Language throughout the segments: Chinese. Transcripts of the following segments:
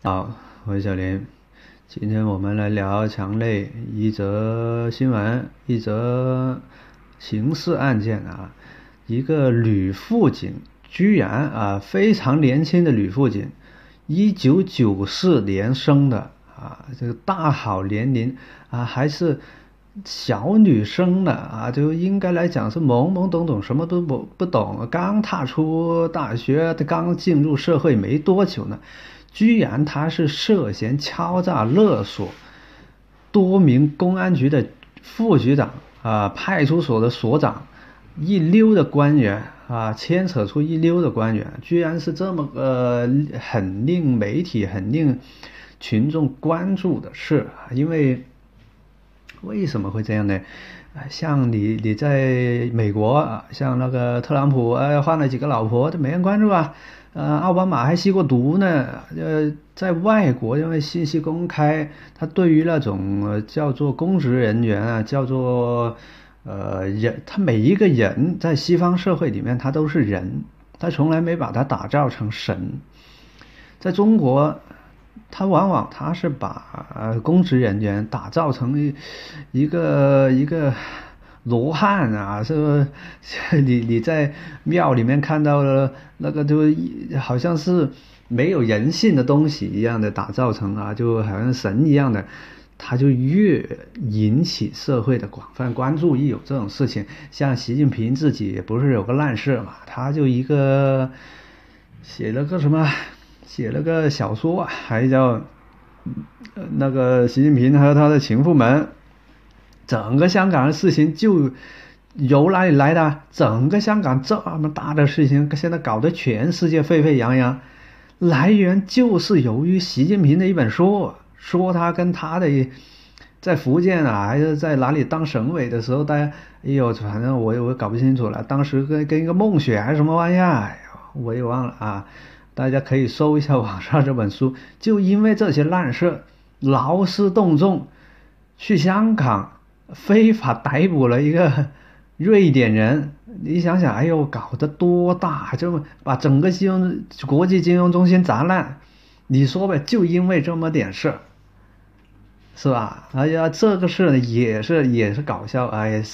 好，我是小林。今天我们来聊强类一则新闻，一则刑事案件啊。一个女妇警居然非常年轻的女妇警，1994年生的啊，这个大好年龄啊，还是小女生呢啊，就应该来讲是懵懵懂懂，什么都不懂，刚踏出大学，刚进入社会没多久呢。居然他是涉嫌敲诈勒索多名公安局的副局长派出所的所长，一溜的官员牵扯出一溜的官员，居然是这么很令媒体、很令群众关注的事。因为为什么会这样呢？像你在美国像那个特朗普换了几个老婆，都没人关注啊。奥巴马还吸过毒呢。在外国，因为信息公开，他对于那种叫做公职人员叫做人，他每一个人在西方社会里面，他都是人，他从来没把他打造成神。在中国，他往往他是把公职人员打造成一个罗汉啊，是不是？你在庙里面看到了那个，就好像是没有人性的东西一样的打造成就好像神一样的，他就越引起社会的广泛关注。一有这种事情，像习近平自己也不是有个烂事嘛，他就写了个小说还叫那个习近平和他的情妇们。整个香港的事情就由哪里来的？整个香港这么大的事情，现在搞得全世界沸沸扬扬，来源就是由于习近平的一本书，说他跟他的在福建还是在哪里当省委的时候，大家反正我搞不清楚了，当时跟一个孟雪还是什么玩意儿，我也忘了啊。大家可以搜一下网上这本书，就因为这些烂事，劳师动众去香港非法逮捕了一个瑞典人。你想想，搞得多大，就把整个国际金融中心砸烂。你说呗，就因为这么点事，是吧？这个事也是搞笑。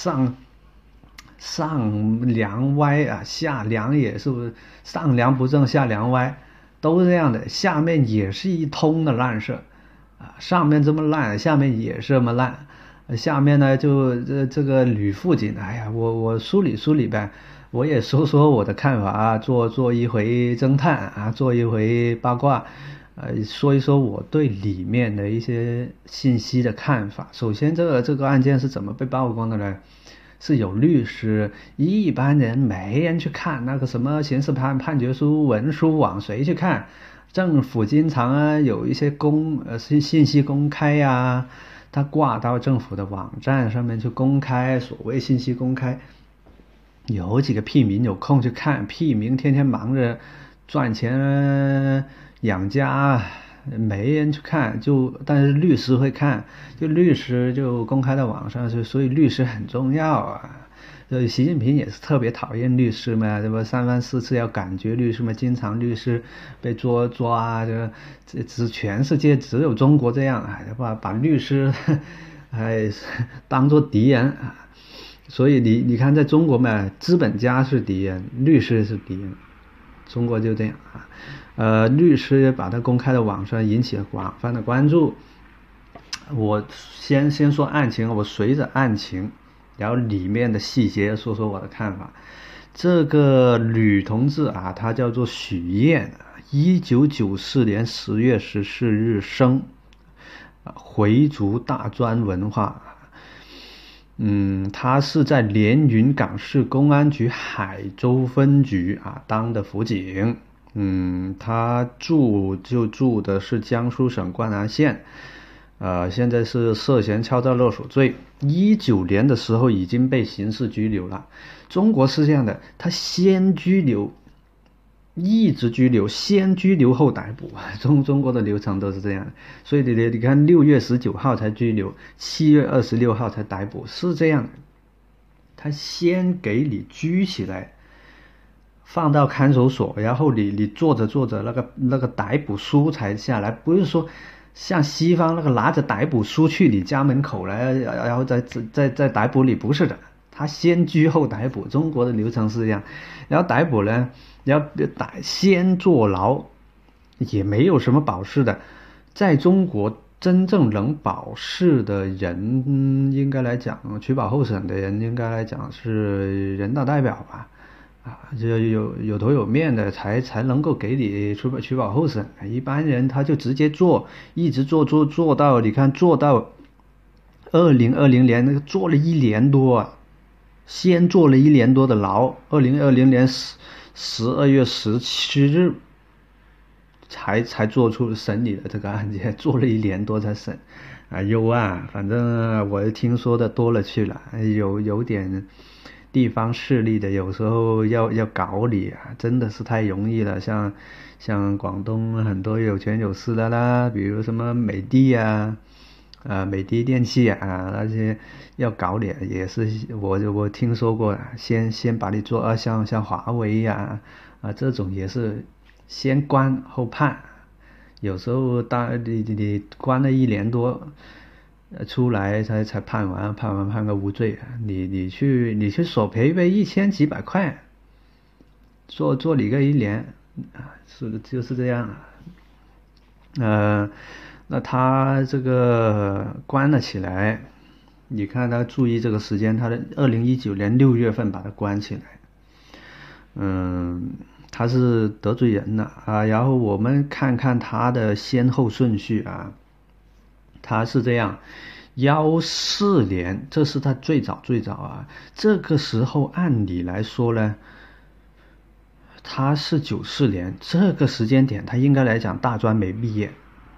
上梁歪下梁也是不是？上梁不正下梁歪，都是这样的。下面也是一通的烂事上面这么烂，下面也是这么烂。下面呢，就这个女妇警，我梳理呗，我也说我的看法做一回侦探做一回八卦，说一说我对里面的一些信息的看法。首先，这个案件是怎么被曝光的呢？是有律师，一般人没人去看那个什么刑事判决书、文书网，谁去看？政府经常有一些信息公开他挂到政府的网站上面去公开，所谓信息公开，有几个屁民有空去看，屁民天天忙着赚钱养家，没人去看。但是律师会看，就律师就公开到网上去，所以律师很重要习近平也是特别讨厌律师嘛，对吧？三番四次要感觉律师嘛，经常律师被抓，这全世界只有中国这样把律师当做敌人所以你看，在中国嘛，资本家是敌人，律师是敌人，中国就这样律师把它公开到网上，引起了广泛的关注。我先说案情，我随着案情然后里面的细节说我的看法。这个女同志她叫做许燕，1994年10月14日生，回族大专文化。她是在连云港市公安局海州分局当的辅警。她住的是江苏省灌南县。现在是涉嫌敲诈勒索罪，19年的时候已经被刑事拘留了。中国是这样的，他先拘留，一直拘留，先拘留后逮捕，中国的流程都是这样的。所以你看，6月19号才拘留，7月26号才逮捕，是这样的。他先给你拘起来， 放到看守所，然后你做着做着那个逮捕书才下来，不是说像西方那个拿着逮捕书去你家门口来，然后再逮捕你，不是的，他先拘后逮捕，中国的流程是这样，然后逮捕呢，然后先坐牢，也没有什么保释的，在中国。真正能保释的人，应该来讲，取保候审的人，应该来讲是人大代表吧，就有头有面的才能够给你取保候审。一般人他就直接做，一直做到，你看做到2020年那个做了1年多啊，先坐了1年多的牢，2020年12月17日。才做出审理的这个案件，做了1年多才审，反正我听说的多了去了，有点地方势力的，有时候要搞你啊，真的是太容易了。像广东很多有权有势的啦，比如什么美的啊，美的电器啊，那些要搞你也是我听说过，先把你做像华为呀这种也是。先关后判，有时候你关了1年多，出来才判完判个无罪，你去索赔呗，1000几百块，做你个1年，就是这样。那他这个关了起来，你看他注意这个时间，他的2019年6月份把他关起来，他是得罪人了啊，然后我们看看他的先后顺序啊，他是这样，14年，这是他最早啊，这个时候按理来说呢，他是94年，这个时间点他应该来讲大专没毕业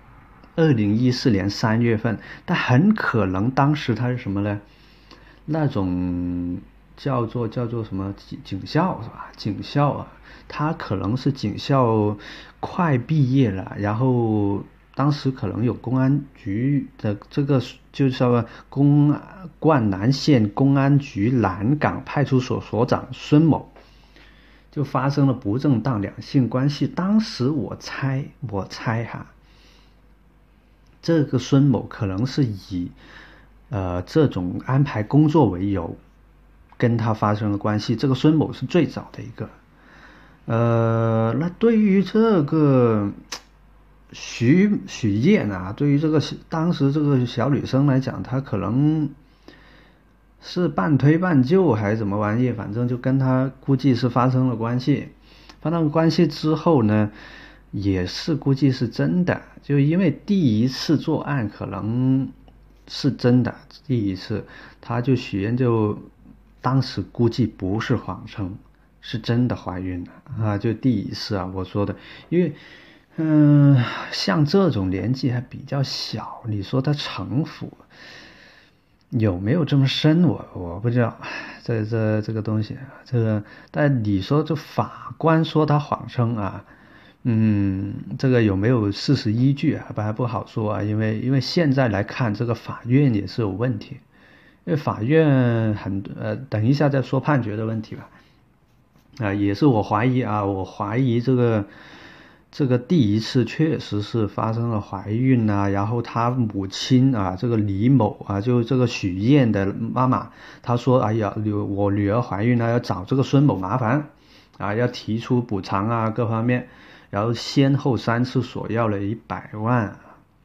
，2014年3月份，但很可能当时他是什么呢？那种叫做什么警校是吧？警校啊。他可能是警校快毕业了，然后当时可能有公安局的这个就是灌南县公安局南港派出所所长孙某就发生了不正当两性关系。当时我猜哈，这个孙某可能是以这种安排工作为由跟他发生了关系。这个孙某是最早的一个。那对于这个许燕啊，对于这个当时这个小女生来讲，她可能是半推半就还是怎么玩意，反正就跟她估计是发生了关系。发生关系之后呢，也是估计是真的，就因为第一次作案可能是真的，第一次她就许燕就当时估计不是谎称。是真的怀孕了啊！就第一次啊，我说的，因为，像这种年纪还比较小，你说他城府有没有这么深？我不知道，这个东西，但你说这法官说他谎称啊，这个有没有事实依据啊？还不好说啊，因为现在来看，这个法院也是有问题，因为法院等一下再说判决的问题吧。也是我怀疑这个第一次确实是发生了怀孕啊，然后他母亲啊，这个李某啊，就这个许燕的妈妈，她说，哎呀，我女儿怀孕了，要找这个孙某麻烦啊，要提出补偿啊，各方面，然后先后3次索要了100万，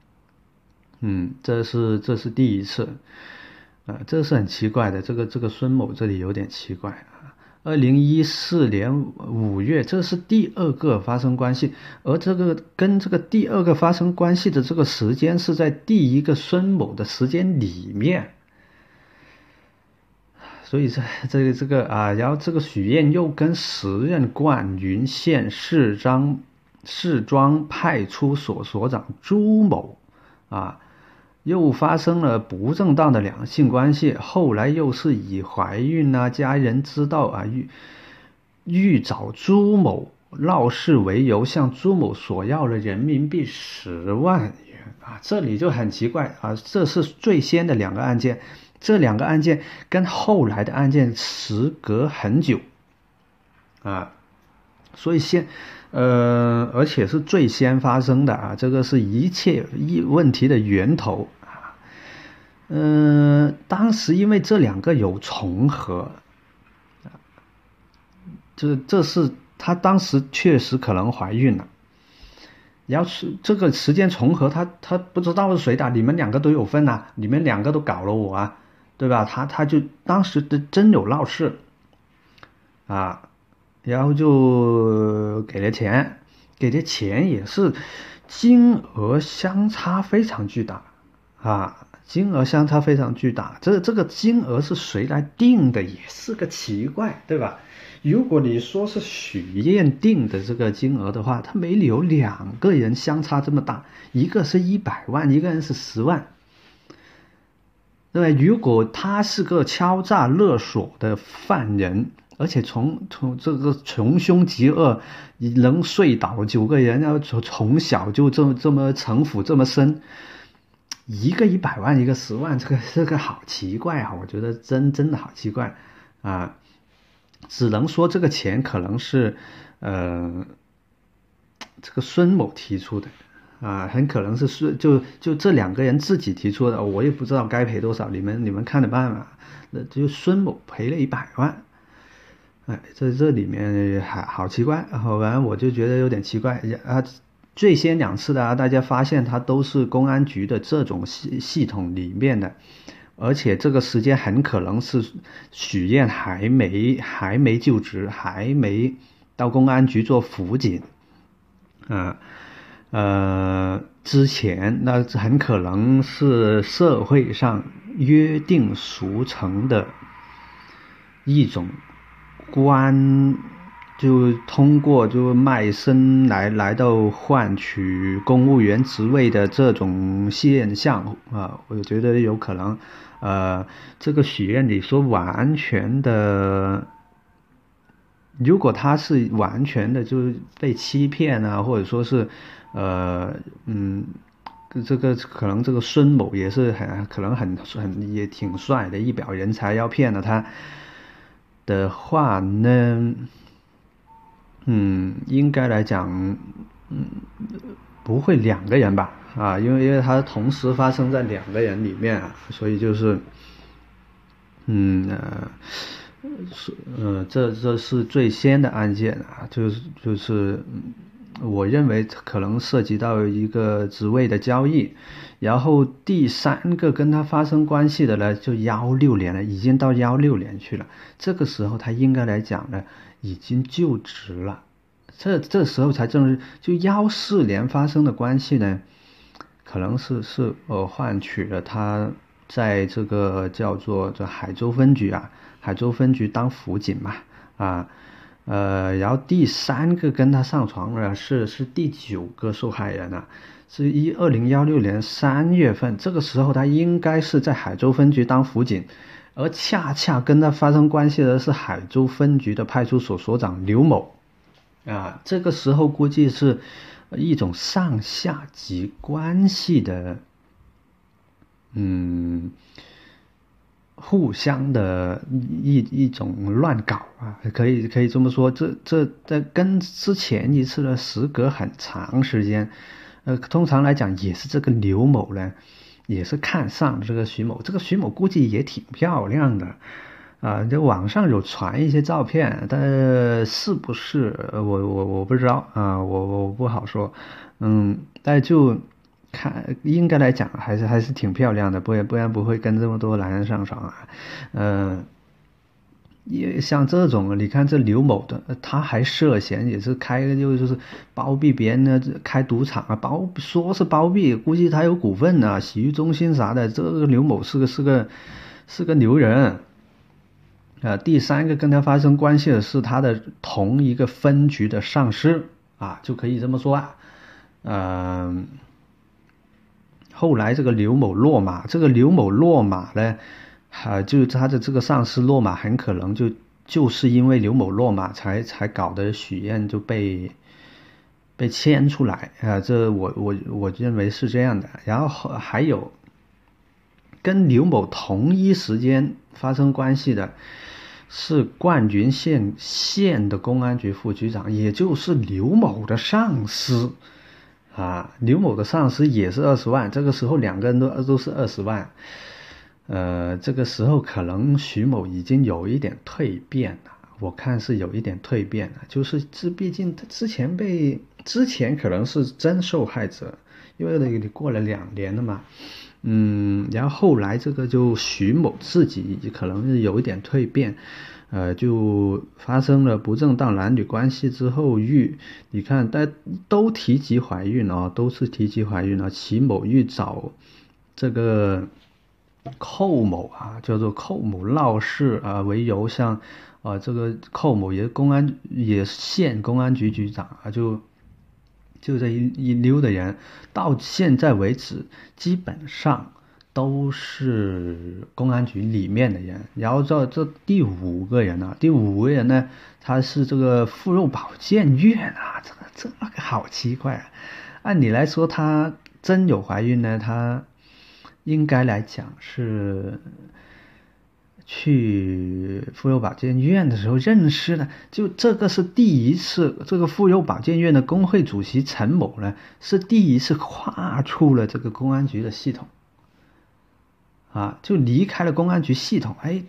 这是第一次，这是很奇怪的，这个孙某这里有点奇怪啊。2014年5月，这是第2个发生关系，而这个跟这个第2个发生关系的这个时间是在第一个孙某的时间里面，所以这个啊，然后这个许燕又跟时任灌云县市庄派出所所长朱某啊。又发生了不正当的两性关系，后来又是以怀孕啊、家人知道啊、欲找朱某闹事为由，向朱某索要了人民币10万元啊，这里就很奇怪啊，这是最先的2个案件，这2个案件跟后来的案件时隔很久啊。 所以而且是最先发生的啊，这个是一切问题的源头啊。当时因为这两个有重合，这是她当时确实可能怀孕了。要是这个时间重合，他不知道是谁的，你们两个都有份啊，你们两个都搞了我啊，对吧？他就当时的真有闹事啊，然后就给了钱，给的钱也是金额相差非常巨大啊，金额相差非常巨大。这个金额是谁来定的，也是个奇怪，对吧？如果你说是许愿定的这个金额的话，他没理由两个人相差这么大，一个是100万，一个人是10万，对吧？如果他是个敲诈勒索的犯人，而且从这个穷凶极恶，能睡倒9个人，然后从小就这么城府这么深，一个100万，一个10万，这个好奇怪啊！我觉得真的好奇怪啊！只能说这个钱可能是这个孙某提出的啊，很可能是就这两个人自己提出的，我也不知道该赔多少，你们看着办吧。那就孙某赔了100万，哎，这里面好奇怪，好吧，我就觉得有点奇怪啊。最先2次的啊，大家发现它都是公安局的这种系统里面的。而且这个时间很可能是许愿还没就职，还没到公安局做辅警，之前那很可能是社会上约定俗成的一种就通过就卖身来到换取公务员职位的这种现象啊，我觉得有可能。这个许愿你说完全的，如果他是完全的就被欺骗啊，或者说是这个可能这个孙某也是可能也挺帅的，一表人才，要骗了他的话呢，应该来讲，不会2个人吧？啊，因为它同时发生在2个人里面啊，所以就是，这是最先的案件啊，就是我认为可能涉及到一个职位的交易，然后第3个跟他发生关系的呢，就16年了，已经到16年去了，这个时候他应该来讲呢，已经就职了，这时候才正是就14年发生的关系呢。可能是换取了他在这个叫做这海州分局啊，海州分局当辅警嘛然后第3个跟他上床的是第9个受害人啊，是2016年3月份，这个时候他应该是在海州分局当辅警，而恰恰跟他发生关系的是海州分局的派出所所长刘某啊，这个时候估计是一种上下级关系的，互相的一种乱搞啊，可以这么说。这跟之前一次呢，时隔很长时间，通常来讲也是这个刘某呢，也是看上这个徐某，这个徐某估计也挺漂亮的。这网上有传一些照片，但是不是我不知道啊，我不好说，但就看应该来讲还是挺漂亮的，不然不会跟这么多男人上床啊，也像这种，你看这刘某的，他还涉嫌也是就是包庇别人呢，开赌场啊，说是包庇，估计他有股份啊，洗浴中心啥的，这个刘某是个牛人。第3个跟他发生关系的是他的同一个分局的上司啊，就可以这么说啊。后来这个刘某落马，呢，就是他的这个上司落马，很可能就是因为刘某落马才搞得许愿就被牵出来啊，这我认为是这样的。然后还有跟刘某同一时间发生关系的。 是灌云县的公安局副局长，也就是刘某的上司啊。刘某的上司也是20万，这个时候两个人都是20万。这个时候可能徐某已经有一点蜕变了，我看是有一点蜕变了，就是毕竟他之前可能是真受害者，因为你过了2年了嘛。然后后来这个就徐某自己可能是有一点蜕变，就发生了不正当男女关系之后你看都提及怀孕啊，都是提及怀孕啊。齐某找这个寇某啊，叫做寇某闹事啊为由向这个寇某也县公安局局长啊，就这一溜的人，到现在为止基本上都是公安局里面的人。然后这第5个人呢，他是这个妇幼保健院啊，这个好奇怪啊。按理来说，他真有怀孕呢，他应该来讲是去妇幼保健院的时候认识的，就这个是第一次，这个妇幼保健院的工会主席陈某呢，是第一次跨出了这个公安局的系统啊，就离开了公安局系统。哎，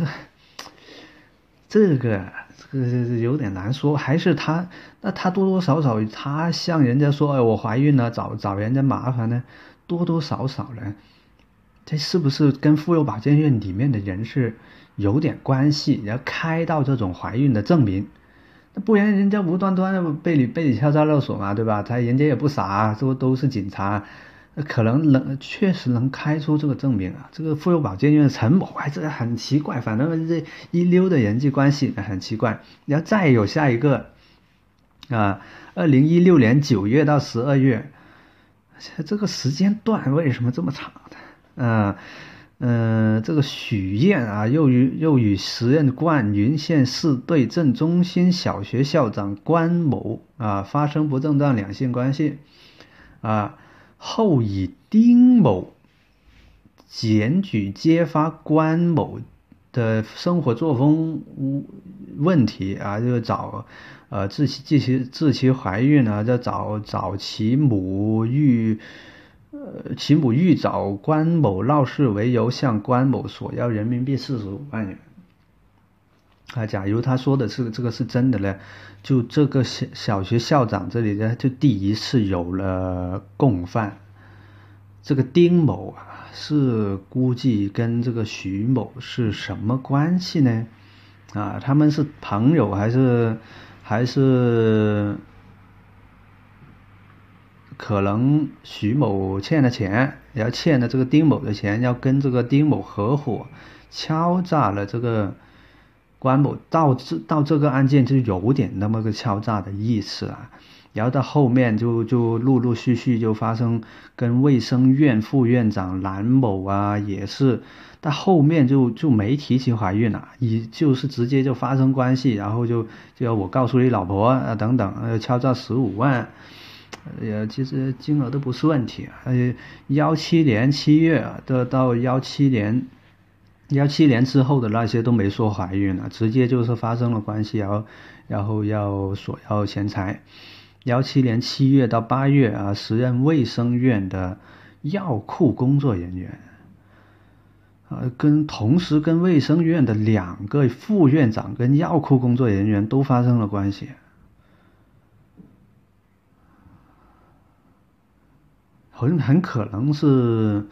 这个有点难说，还是他多多少少他向人家说，我怀孕了，找人家麻烦呢，多多少少呢。这是不是跟妇幼保健院里面的人是有点关系，然后开到这种怀孕的证明？那不然人家无端端的被你敲诈勒索嘛，对吧？人家也不傻，都是警察，可能确实能开出这个证明啊。这个妇幼保健院的陈某，这个很奇怪，反正这一溜的人际关系很奇怪。然后再有下一个啊，2016年9月到12月，这个时间段为什么这么长的？这个许燕啊，又与时任灌云县市队政中心小学校长关某啊发生不正当两性关系啊，后以丁某检举揭发关某的生活作风问题啊，就找致其怀孕啊，就找其母欲找关某闹事为由，向关某索要人民币45万元。假如他说的这个是真的呢，就这个小学校长这里呢，就第一次有了共犯。这个丁某啊，是估计跟这个徐某是什么关系呢？他们是朋友还是？可能徐某欠了钱，然后欠了这个丁某的钱，要跟这个丁某合伙敲诈了这个关某，到这个案件就有点那么个敲诈的意思啊。然后到后面就陆陆续续就发生跟卫生院副院长蓝某啊，也是到后面就没提起怀孕了，就是直接就发生关系，然后就要我告诉你老婆啊等等，敲诈15万。其实金额都不是问题。17年7月到17年之后的那些都没说怀孕了，直接就是发生了关系，然后要索要钱财。17年7月到8月啊，时任卫生院的药库工作人员同时跟卫生院的2个副院长跟药库工作人员都发生了关系。很可能是，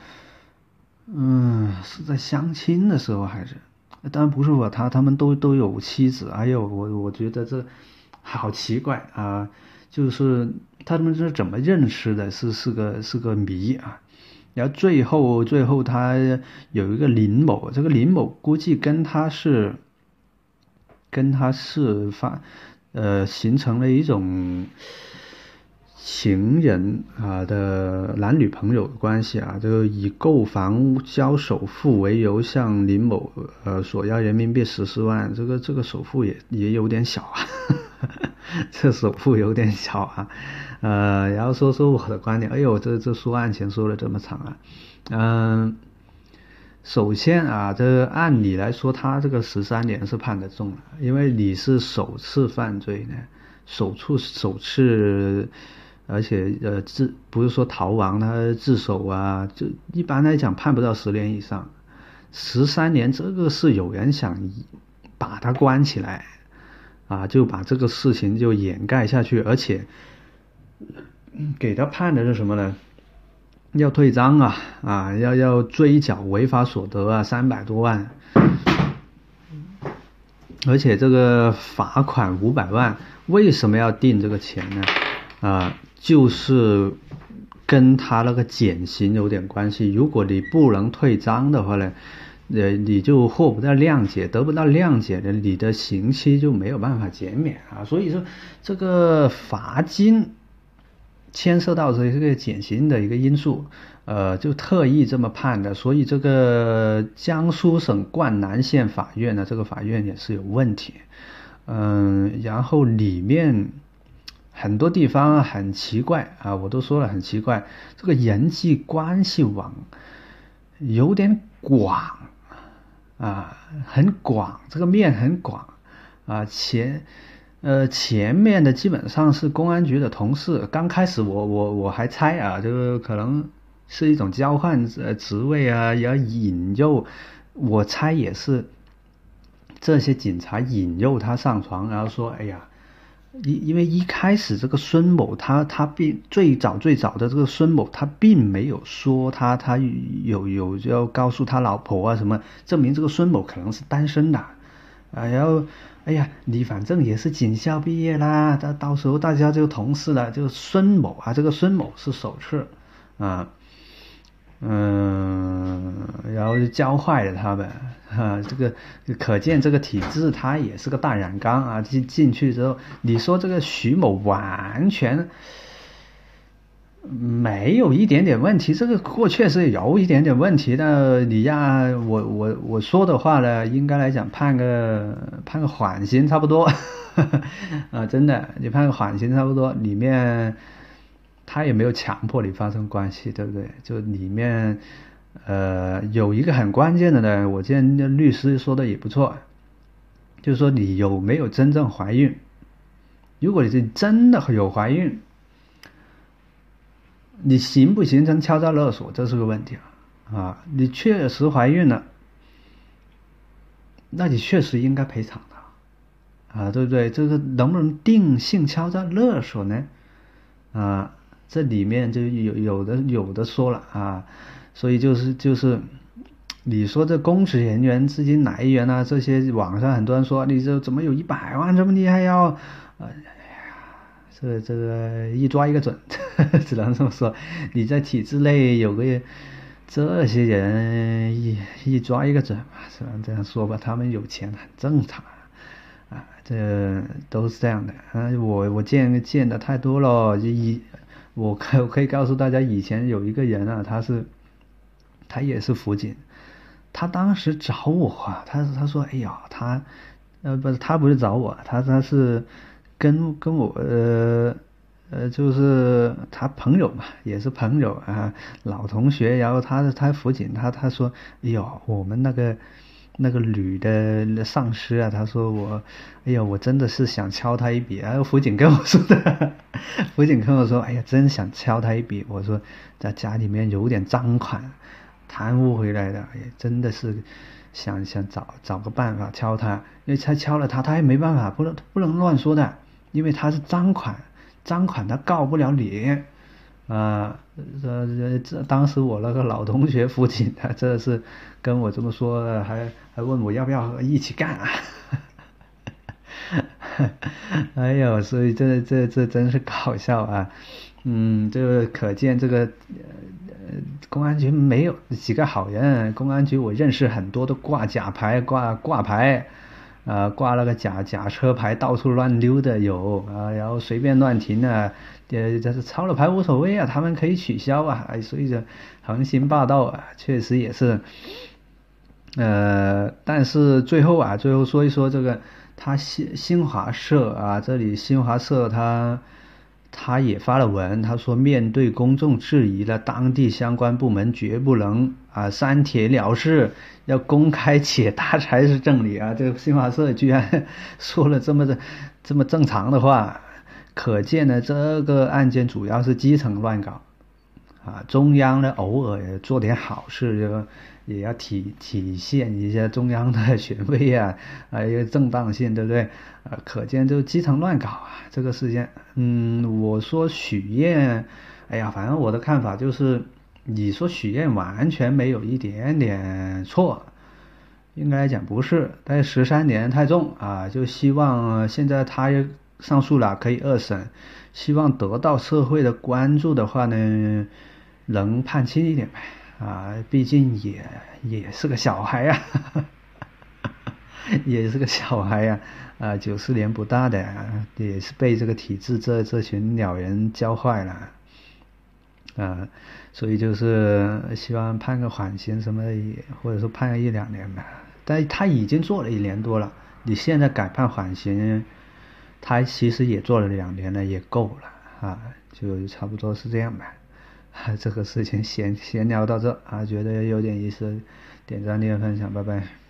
是在相亲的时候还是，当然不是我，他们都有妻子。还有我觉得这好奇怪啊，就是他们是怎么认识的，是个谜啊。然后最后他有一个林某，这个林某估计跟他是形成了一种情人的男女朋友的关系啊，就以购房交首付为由向林某索要人民币14万，这个首付也有点小啊，这首付有点小啊。然后说我的观点，哎呦，这说案情说了这么长啊。 首先啊，这按理来说，他这个13年是判得重了，因为你是首次犯罪呢，首次，而且不是说逃亡，他自首啊，就一般来讲判不到10年以上，13年这个是有人想把他关起来啊，就把这个事情就掩盖下去，而且给他判的是什么呢？要退赃要追缴违法所得啊，300多万，而且这个罚款500万，为什么要定这个钱呢？就是跟他那个减刑有点关系。如果你不能退赃的话呢，你就获不到谅解，得不到谅解呢，你的刑期就没有办法减免啊。所以说这个罚金牵涉到这个减刑的一个因素，就特意这么判的。所以这个江苏省灌南县法院呢，这个法院也是有问题。然后里面很多地方很奇怪啊，我都说了很奇怪，这个人际关系网有点广啊，很广，这个面很广啊。前面的基本上是公安局的同事，刚开始我还猜啊，就是可能是一种交换职位啊，要引诱，我猜也是这些警察引诱他上床，然后说，哎呀，因为一开始这个孙某他并最早的这个孙某他并没有说他有要告诉他老婆啊什么，证明这个孙某可能是单身的啊，然后哎呀，你反正也是警校毕业啦，到时候大家就同事了，就孙某啊，这个孙某是首次啊。然后就教坏了他们这个可见这个体制它也是个大染缸啊。进去之后，你说这个徐某完全没有一点点问题，这个确实有一点点问题的。你我说的话呢，应该来讲判个缓刑差不多啊，真的，你判个缓刑差不多，里面。他也没有强迫你发生关系，对不对？就里面，有一个很关键的呢，我见律师说的也不错，就是说你有没有真正怀孕？如果你是真的有怀孕，你形不形成敲诈勒索，这是个问题啊！你确实怀孕了，那你确实应该赔偿的啊，对不对？这个能不能定性敲诈勒索呢？啊？这里面就有的说了啊，所以就是你说这公职人员资金来源啊，这些网上很多人说你这怎么有100万这么厉害呀？这个一抓一个准，只能这么说。你在体制内有个这些人一抓一个准嘛，只能这样说吧。他们有钱很正常啊，这都是这样的啊。我见的太多了，我可以告诉大家，以前有一个人啊，他也是辅警，他当时找我啊，他说，哎呀，他不是找我，他是跟我就是他朋友嘛，也是朋友啊，老同学，然后他辅警，他说，哎呦，我们那个女的上司啊，他说哎呀，我真的是想敲他一笔。然后辅警跟我说的，辅警跟我说，哎呀，真想敲他一笔。我说在家里面有点赃款，贪污回来的，哎，真的是想找个办法敲他，因为他敲了他也没办法，不能乱说的，因为他是赃款他告不了你。当时我那个老同学辅警，他这是跟我这么说，还问我要不要一起干啊？哎呦，所以这真是搞笑啊！这个可见这个公安局没有几个好人，公安局我认识很多都挂假牌、挂牌。挂那个假车牌到处乱溜的有啊，然后随便乱停啊，这是抄了牌无所谓啊，他们可以取消啊，所以说横行霸道啊，确实也是。但是最后说一说这个他新华社啊，这里新华社他他也发了文，他说面对公众质疑了，当地相关部门绝不能删帖了事，要公开解答才是正理啊！这个新华社居然说了这么正常的话，可见呢，这个案件主要是基层乱搞。中央呢偶尔也做点好事，就也要体现一下中央的权威一个正当性，对不对？可见就基层乱搞这个事件。我说许愿，哎呀，反正我的看法就是，你说许愿完全没有一点点错，应该讲不是，但是13年太重就希望现在他也上诉了，可以2审，希望得到社会的关注的话呢，能判轻一点呗毕竟也是个小孩也是个小孩94年不大的也是被这个体制这群鸟人教坏了所以就是希望判个缓刑什么的，或者说判个1-2年吧。但他已经做了1年多了，你现在改判缓刑，他其实也做了2年了，也够了就差不多是这样吧。这个事情闲聊到这觉得有点意思，点赞、订阅、分享，拜拜。